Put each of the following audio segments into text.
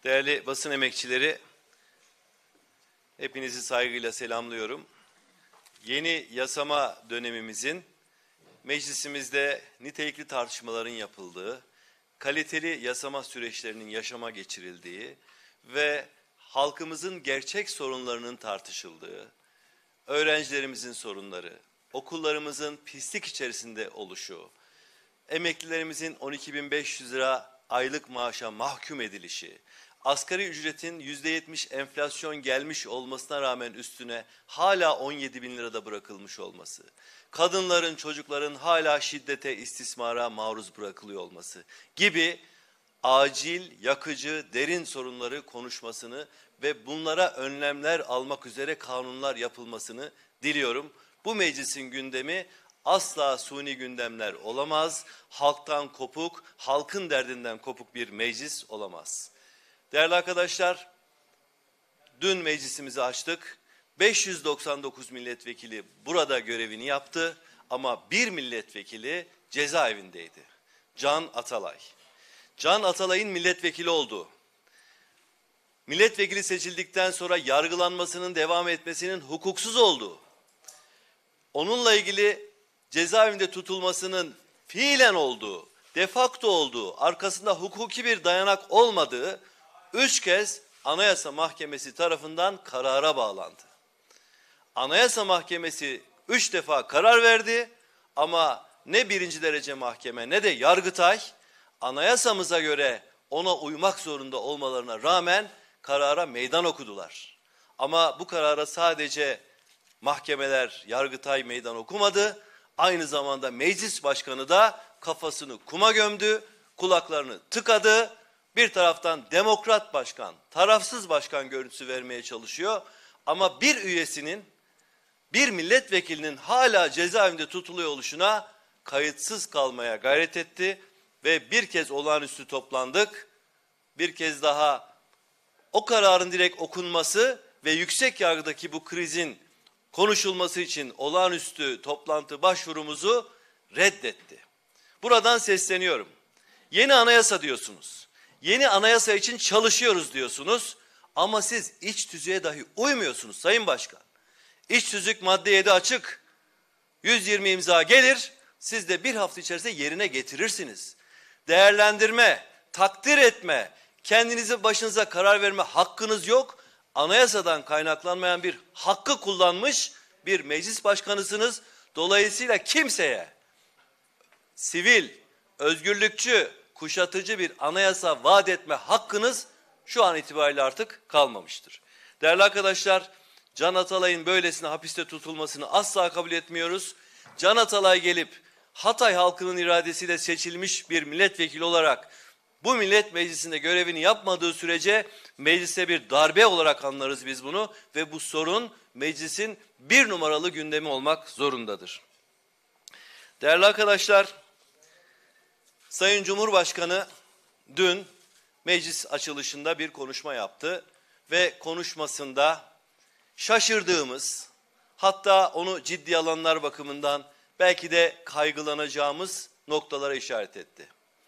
Değerli basın emekçileri, hepinizi saygıyla selamlıyorum. Yeni yasama dönemimizin meclisimizde nitelikli tartışmaların yapıldığı, kaliteli yasama süreçlerinin yaşama geçirildiği ve halkımızın gerçek sorunlarının tartışıldığı, öğrencilerimizin sorunları, okullarımızın pislik içerisinde oluşu, emeklilerimizin 12.500 lira aylık maaşa mahkum edilişi, asgari ücretin %70 enflasyon gelmiş olmasına rağmen üstüne hala 17.000 lirada bırakılmış olması, kadınların, çocukların hala şiddete, istismara maruz bırakılıyor olması gibi acil, yakıcı, derin sorunları konuşmasını ve bunlara önlemler almak üzere kanunlar yapılmasını diliyorum. Bu meclisin gündemi asla suni gündemler olamaz, halktan kopuk, halkın derdinden kopuk bir meclis olamaz. Değerli arkadaşlar, dün meclisimizi açtık. 599 milletvekili burada görevini yaptı ama bir milletvekili cezaevindeydi. Can Atalay. Can Atalay'ın milletvekili olduğu, milletvekili seçildikten sonra yargılanmasının devam etmesinin hukuksuz olduğu, onunla ilgili cezaevinde tutulmasının fiilen olduğu, de facto olduğu, arkasında hukuki bir dayanak olmadığı 3 kez Anayasa Mahkemesi tarafından karara bağlandı. Anayasa Mahkemesi 3 defa karar verdi ama ne 1. derece mahkeme ne de Yargıtay anayasamıza göre ona uymak zorunda olmalarına rağmen karara meydan okudular. Ama bu karara sadece mahkemeler, Yargıtay meydan okumadı. Aynı zamanda meclis başkanı da kafasını kuma gömdü, kulaklarını tıkadı. Bir taraftan demokrat başkan, tarafsız başkan görüntüsü vermeye çalışıyor. Ama bir üyesinin, bir milletvekilinin hala cezaevinde tutuluyor oluşuna kayıtsız kalmaya gayret etti. Ve bir kez olağanüstü toplandık. Bir kez daha o kararın direkt okunması ve yüksek yargıdaki bu krizin konuşulması için olağanüstü toplantı başvurumuzu reddetti. Buradan sesleniyorum. Yeni anayasa diyorsunuz. Yeni anayasa için çalışıyoruz diyorsunuz. Ama siz iç tüzüğe dahi uymuyorsunuz Sayın Başkan. İç tüzük madde 7 açık. 120 imza gelir. Siz de bir hafta içerisinde yerine getirirsiniz. Değerlendirme, takdir etme, kendinizi başınıza karar verme hakkınız yok. Anayasadan kaynaklanmayan bir hakkı kullanmış bir meclis başkanısınız. Dolayısıyla kimseye sivil, özgürlükçü, kuşatıcı bir anayasa vaat etme hakkınız şu an itibariyle artık kalmamıştır. Değerli arkadaşlar, Can Atalay'ın böylesine hapiste tutulmasını asla kabul etmiyoruz. Can Atalay gelip Hatay halkının iradesiyle seçilmiş bir milletvekili olarak bu millet meclisinde görevini yapmadığı sürece meclise bir darbe olarak anlarız biz bunu ve bu sorun meclisin 1 numaralı gündemi olmak zorundadır. Değerli arkadaşlar, Sayın Cumhurbaşkanı dün meclis açılışında bir konuşma yaptı ve konuşmasında şaşırdığımız, hatta onu ciddi alanlar bakımından belki de kaygılanacağımız noktalara işaret etti.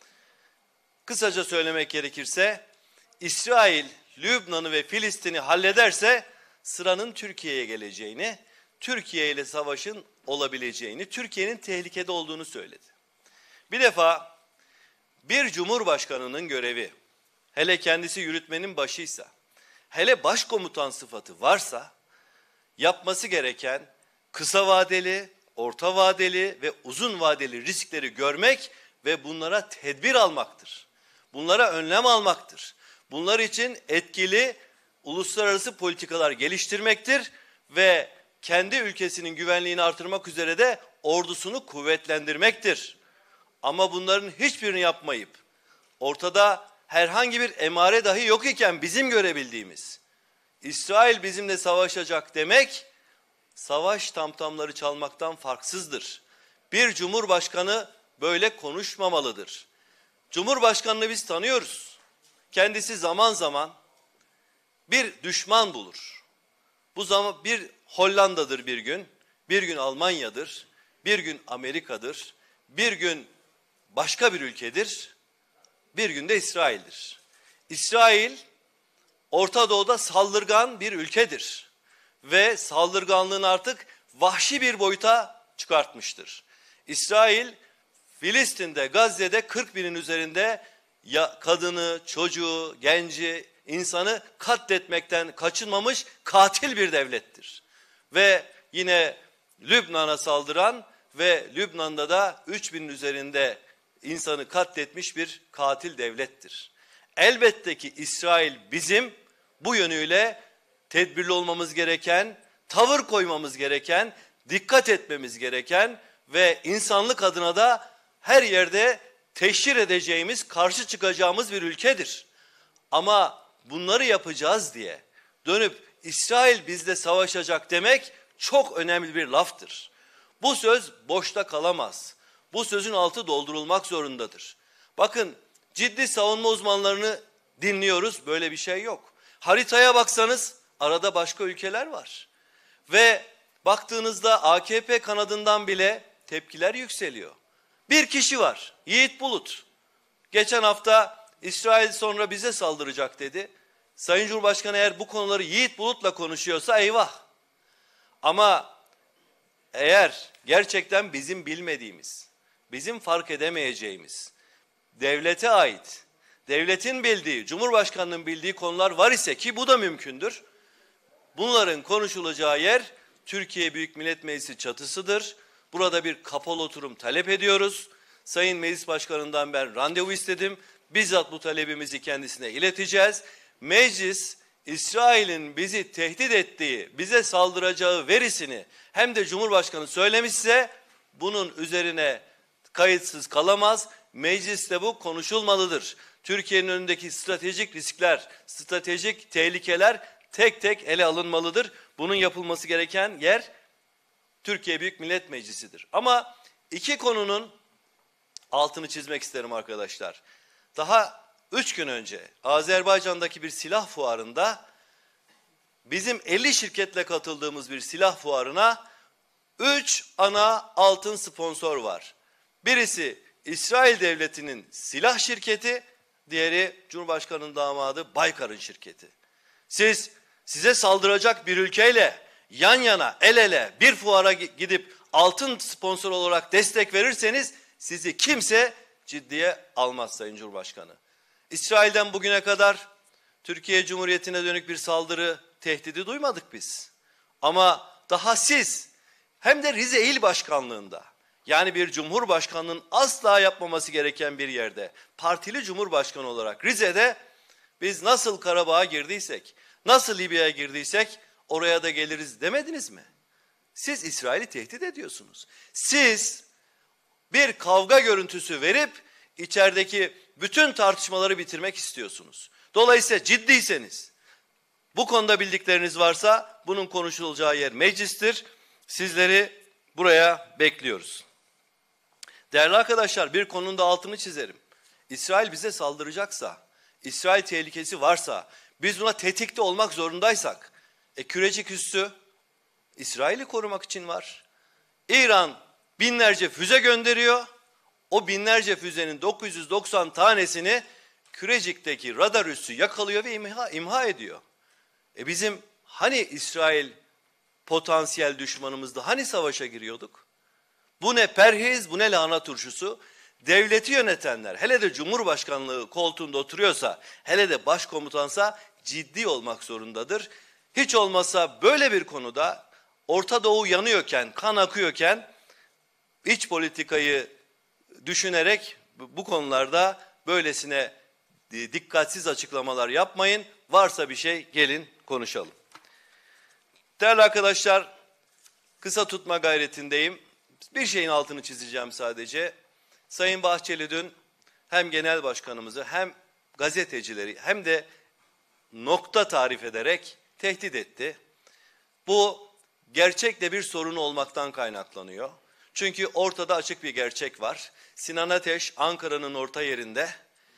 Kısaca söylemek gerekirse, İsrail, Lübnan'ı ve Filistin'i hallederse sıranın Türkiye'ye geleceğini, Türkiye ile savaşın olabileceğini, Türkiye'nin tehlikede olduğunu söyledi. Bir defa bir cumhurbaşkanının görevi, hele kendisi yürütmenin başıysa, hele başkomutan sıfatı varsa, yapması gereken kısa vadeli, orta vadeli ve uzun vadeli riskleri görmek ve bunlara tedbir almaktır. Bunlara önlem almaktır. Bunlar için etkili uluslararası politikalar geliştirmektir ve kendi ülkesinin güvenliğini artırmak üzere de ordusunu kuvvetlendirmektir. Ama bunların hiçbirini yapmayıp ortada herhangi bir emare dahi yok iken bizim görebildiğimiz İsrail bizimle savaşacak demek savaş tamtamları çalmaktan farksızdır. Bir cumhurbaşkanı böyle konuşmamalıdır. Cumhurbaşkanını biz tanıyoruz. Kendisi zaman zaman bir düşman bulur. Bu zaman bir Hollanda'dır bir gün Almanya'dır, bir gün Amerika'dır, bir gün başka bir ülkedir, bir gün de İsrail'dir. İsrail Orta Doğu'da saldırgan bir ülkedir. Ve saldırganlığını artık vahşi bir boyuta çıkartmıştır. İsrail, Filistin'de, Gazze'de 40 binin üzerinde kadını, çocuğu, genci, insanı katletmekten kaçınmamış katil bir devlettir. Ve yine Lübnan'a saldıran ve Lübnan'da da 3000'in üzerinde insanı katletmiş bir katil devlettir. Elbette ki İsrail bizim bu yönüyle tedbirli olmamız gereken, tavır koymamız gereken, dikkat etmemiz gereken ve insanlık adına da her yerde teşhir edeceğimiz, karşı çıkacağımız bir ülkedir. Ama bunları yapacağız diye dönüp İsrail bizle savaşacak demek çok önemli bir laftır. Bu söz boşta kalamaz. Bu sözün altı doldurulmak zorundadır. Bakın, ciddi savunma uzmanlarını dinliyoruz, böyle bir şey yok. Haritaya baksanız arada başka ülkeler var. Ve baktığınızda AKP kanadından bile tepkiler yükseliyor. Bir kişi var, Yiğit Bulut. Geçen hafta İsrail sonra bize saldıracak dedi. Sayın Cumhurbaşkanı eğer bu konuları Yiğit Bulut'la konuşuyorsa eyvah. Ama eğer gerçekten bizim bilmediğimiz, bizim fark edemeyeceğimiz, devlete ait, devletin bildiği, Cumhurbaşkanı'nın bildiği konular var ise ki bu da mümkündür. Bunların konuşulacağı yer Türkiye Büyük Millet Meclisi çatısıdır. Burada bir kapalı oturum talep ediyoruz. Sayın Meclis Başkanı'ndan ben randevu istedim. Bizzat bu talebimizi kendisine ileteceğiz. Meclis, İsrail'in bizi tehdit ettiği, bize saldıracağı verisini hem de Cumhurbaşkanı söylemişse bunun üzerine kayıtsız kalamaz. Mecliste bu konuşulmalıdır. Türkiye'nin önündeki stratejik riskler, stratejik tehlikeler tek tek ele alınmalıdır. Bunun yapılması gereken yer Türkiye Büyük Millet Meclisi'dir. Ama iki konunun altını çizmek isterim arkadaşlar. Daha 3 gün önce Azerbaycan'daki bir silah fuarında bizim 50 şirketle katıldığımız bir silah fuarına 3 ana altın sponsor var. Birisi İsrail Devleti'nin silah şirketi, diğeri Cumhurbaşkanı'nın damadı Baykar'ın şirketi. Size saldıracak bir ülkeyle yan yana, el ele bir fuara gidip altın sponsor olarak destek verirseniz sizi kimse ciddiye almaz Sayın Cumhurbaşkanı. İsrail'den bugüne kadar Türkiye Cumhuriyeti'ne dönük bir saldırı tehdidi duymadık biz. Ama daha siz hem de Rize İl Başkanlığı'nda, yani bir cumhurbaşkanının asla yapmaması gereken bir yerde, partili cumhurbaşkanı olarak Rize'de biz nasıl Karabağ'a girdiysek, nasıl Libya'ya girdiysek oraya da geliriz demediniz mi? Siz İsrail'i tehdit ediyorsunuz. Siz bir kavga görüntüsü verip içerideki bütün tartışmaları bitirmek istiyorsunuz. Dolayısıyla ciddiyseniz, bu konuda bildikleriniz varsa bunun konuşulacağı yer meclistir. Sizleri buraya bekliyoruz. Değerli arkadaşlar, bir konunun da altını çizerim. İsrail bize saldıracaksa, İsrail tehlikesi varsa, biz buna tetikte olmak zorundaysak, Kürecik üssü İsrail'i korumak için var. İran binlerce füze gönderiyor. O binlerce füzenin 990 tanesini Kürecik'teki radar üssü yakalıyor ve imha ediyor. Bizim hani İsrail potansiyel düşmanımızdı, hani savaşa giriyorduk? Bu ne perhiz, bu ne lahana turşusu? Devleti yönetenler, hele de Cumhurbaşkanlığı koltuğunda oturuyorsa, hele de başkomutansa ciddi olmak zorundadır. Hiç olmazsa böyle bir konuda Orta Doğu yanıyorken, kan akıyorken iç politikayı düşünerek bu konularda böylesine dikkatsiz açıklamalar yapmayın. Varsa bir şey gelin konuşalım. Değerli arkadaşlar, kısa tutma gayretindeyim. Bir şeyin altını çizeceğim sadece. Sayın Bahçeli dün hem genel başkanımızı hem gazetecileri hem de nokta tarif ederek tehdit etti. Bu gerçekte bir sorun olmaktan kaynaklanıyor. Çünkü ortada açık bir gerçek var. Sinan Ateş Ankara'nın orta yerinde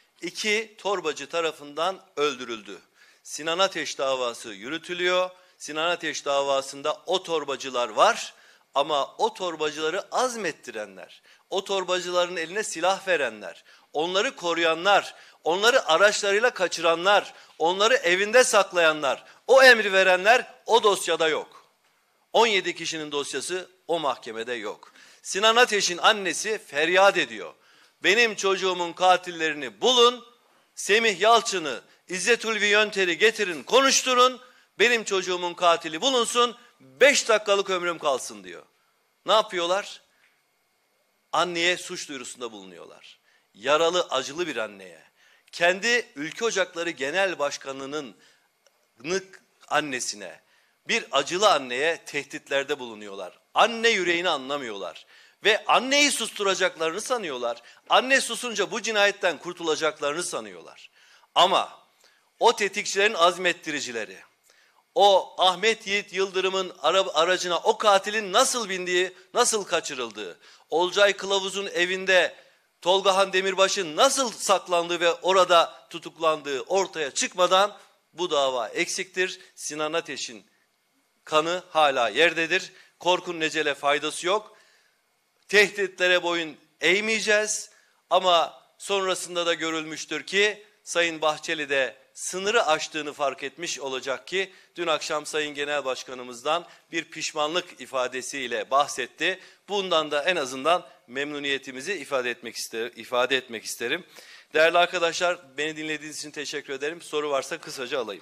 2 torbacı tarafından öldürüldü. Sinan Ateş davası yürütülüyor. Sinan Ateş davasında o torbacılar var ama o torbacıları azmettirenler, o torbacıların eline silah verenler, onları koruyanlar, onları araçlarıyla kaçıranlar, onları evinde saklayanlar, o emri verenler o dosyada yok. 17 kişinin dosyası o mahkemede yok. Sinan Ateş'in annesi feryat ediyor. Benim çocuğumun katillerini bulun, Semih Yalçın'ı, İzzet Ulvi Yönter'i getirin, konuşturun, benim çocuğumun katili bulunsun, 5 dakikalık ömrüm kalsın diyor. Ne yapıyorlar? Anneye suç duyurusunda bulunuyorlar. Yaralı, acılı bir anneye. Kendi Ülke Ocakları Genel Başkanı'nın annesine, bir acılı anneye tehditlerde bulunuyorlar. Anne yüreğini anlamıyorlar. Ve anneyi susturacaklarını sanıyorlar. Anne susunca bu cinayetten kurtulacaklarını sanıyorlar. Ama o tetikçilerin azmettiricileri, o Ahmet Yiğit Yıldırım'ın aracına o katilin nasıl bindiği, nasıl kaçırıldığı, Olcay Kılavuz'un evinde Tolgahan Demirbaş'ın nasıl saklandığı ve orada tutuklandığı ortaya çıkmadan bu dava eksiktir. Sinan Ateş'in kanı hala yerdedir. Korkun necele faydası yok. Tehditlere boyun eğmeyeceğiz ama sonrasında da görülmüştür ki Sayın Bahçeli de sınırı aştığını fark etmiş olacak ki dün akşam Sayın Genel Başkanımızdan bir pişmanlık ifadesiyle bahsetti. Bundan da en azından memnuniyetimizi ifade etmek isterim. Değerli arkadaşlar, beni dinlediğiniz için teşekkür ederim. Soru varsa kısaca alayım.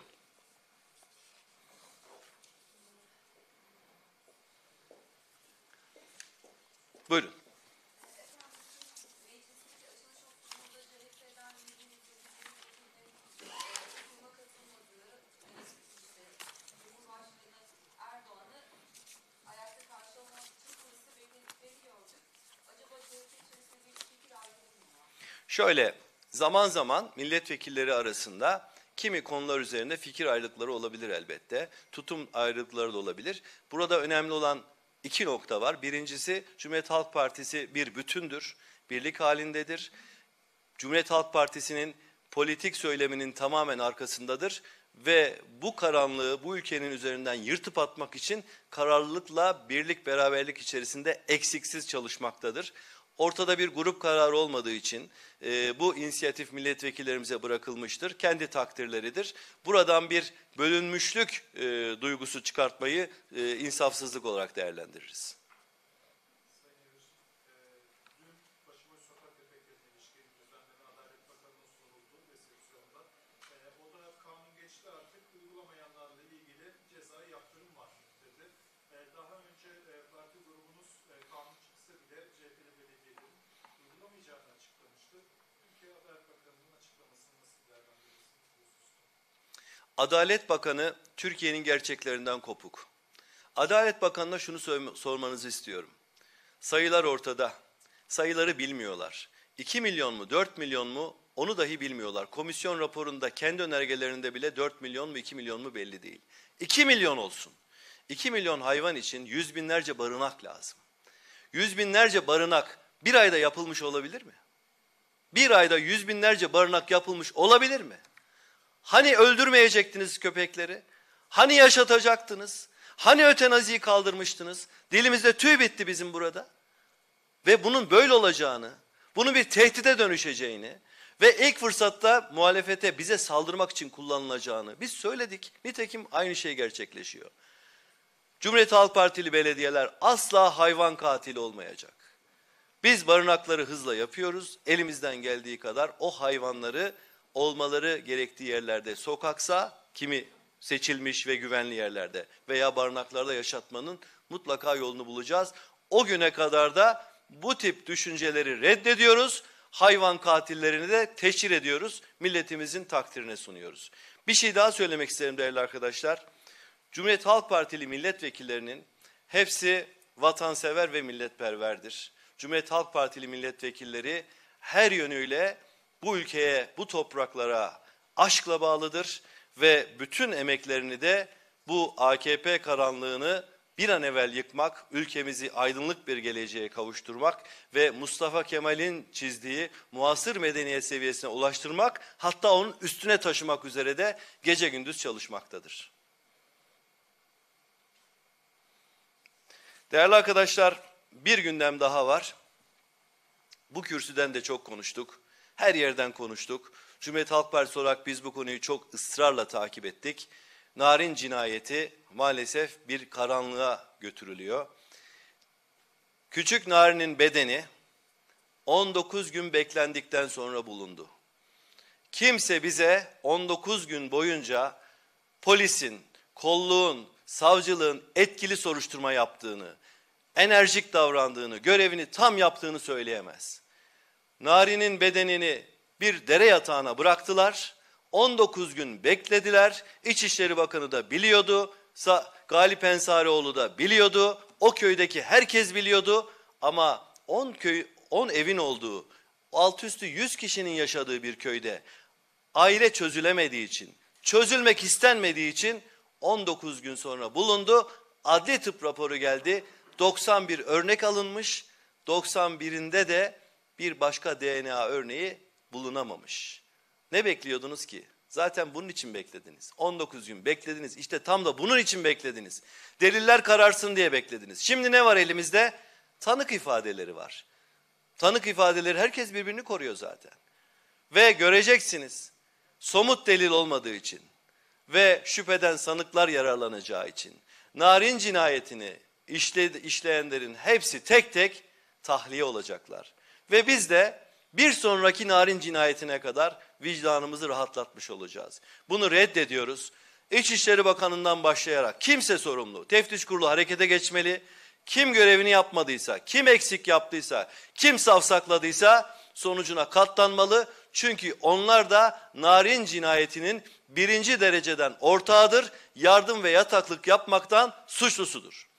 Buyurun. Şöyle, zaman zaman milletvekilleri arasında kimi konular üzerinde fikir ayrılıkları olabilir elbette. Tutum ayrılıkları da olabilir. Burada önemli olan iki nokta var. Birincisi, Cumhuriyet Halk Partisi bir bütündür, birlik halindedir. Cumhuriyet Halk Partisi'nin politik söyleminin tamamen arkasındadır ve bu karanlığı bu ülkenin üzerinden yırtıp atmak için kararlılıkla birlik beraberlik içerisinde eksiksiz çalışmaktadır. Ortada bir grup kararı olmadığı için bu inisiyatif milletvekillerimize bırakılmıştır. Kendi takdirleridir. Buradan bir bölünmüşlük duygusu çıkartmayı insafsızlık olarak değerlendiririz. Adalet Bakanı Türkiye'nin gerçeklerinden kopuk. Adalet Bakanı'na şunu sormanızı istiyorum. Sayılar ortada. Sayıları bilmiyorlar. 2 milyon mu 4 milyon mu onu dahi bilmiyorlar. Komisyon raporunda kendi önergelerinde bile 4 milyon mu 2 milyon mu belli değil. 2 milyon olsun. 2 milyon hayvan için yüz binlerce barınak lazım. Yüz binlerce barınak bir ayda yapılmış olabilir mi? Bir ayda yüz binlerce barınak yapılmış olabilir mi? Hani öldürmeyecektiniz köpekleri? Hani yaşatacaktınız? Hani ötenaziyi kaldırmıştınız? Dilimizde tüy bitti bizim burada. Ve bunun böyle olacağını, bunun bir tehdide dönüşeceğini ve ilk fırsatta muhalefete bize saldırmak için kullanılacağını biz söyledik. Nitekim aynı şey gerçekleşiyor. Cumhuriyet Halk Partili belediyeler asla hayvan katili olmayacak. Biz barınakları hızla yapıyoruz. Elimizden geldiği kadar o hayvanları olmaları gerektiği yerlerde, sokaksa kimi seçilmiş ve güvenli yerlerde veya barınaklarda yaşatmanın mutlaka yolunu bulacağız. O güne kadar da bu tip düşünceleri reddediyoruz. Hayvan katillerini de teşhir ediyoruz. Milletimizin takdirine sunuyoruz. Bir şey daha söylemek isterim değerli arkadaşlar. Cumhuriyet Halk Partili milletvekillerinin hepsi vatansever ve milletperverdir. Cumhuriyet Halk Partili milletvekilleri her yönüyle bu ülkeye, bu topraklara aşkla bağlıdır ve bütün emeklerini de bu AKP karanlığını bir an evvel yıkmak, ülkemizi aydınlık bir geleceğe kavuşturmak ve Mustafa Kemal'in çizdiği muasır medeniyet seviyesine ulaştırmak, hatta onun üstüne taşımak üzere de gece gündüz çalışmaktadır. Değerli arkadaşlar, bir gündem daha var. Bu kürsüden de çok konuştuk. Her yerden konuştuk. Cumhuriyet Halk Partisi olarak biz bu konuyu çok ısrarla takip ettik. Narin cinayeti maalesef bir karanlığa götürülüyor. Küçük Narin'in bedeni 19 gün beklendikten sonra bulundu. Kimse bize 19 gün boyunca polisin, kolluğun, savcılığın etkili soruşturma yaptığını, enerjik davrandığını, görevini tam yaptığını söyleyemez. Narin'in bedenini bir dere yatağına bıraktılar. 19 gün beklediler. İçişleri Bakanı da biliyordu. Galip Ensarioğlu da biliyordu. O köydeki herkes biliyordu. Ama 10 evin olduğu, alt üstü 100 kişinin yaşadığı bir köyde aile çözülemediği için, çözülmek istenmediği için 19 gün sonra bulundu. Adli tıp raporu geldi. 91 örnek alınmış. 91'inde de bir başka DNA örneği bulunamamış. Ne bekliyordunuz ki? Zaten bunun için beklediniz. 19 gün beklediniz. İşte tam da bunun için beklediniz. Deliller kararsın diye beklediniz. Şimdi ne var elimizde? Tanık ifadeleri var. Tanık ifadeleri, herkes birbirini koruyor zaten. Ve göreceksiniz, somut delil olmadığı için ve şüpheden sanıklar yararlanacağı için Narin cinayetini işleyenlerin hepsi tek tek tahliye olacaklar. Ve biz de bir sonraki Narin cinayetine kadar vicdanımızı rahatlatmış olacağız. Bunu reddediyoruz. İçişleri Bakanı'ndan başlayarak kimse sorumlu. Teftiş Kurulu harekete geçmeli. Kim görevini yapmadıysa, kim eksik yaptıysa, kim savsakladıysa sonucuna katlanmalı. Çünkü onlar da Narin cinayetinin 1. dereceden ortağıdır. Yardım ve yataklık yapmaktan suçlusudur.